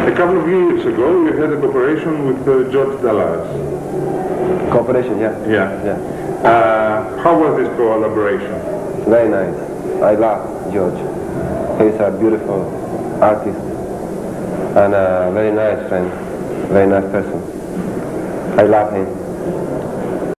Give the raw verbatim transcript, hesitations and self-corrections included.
A couple of years ago, you had a cooperation with uh, George Dallas. Cooperation, yeah. Yeah. Yeah. Uh, how was this collaboration? Very nice. I love George. He's a beautiful artist and a very nice friend, very nice person. I love him.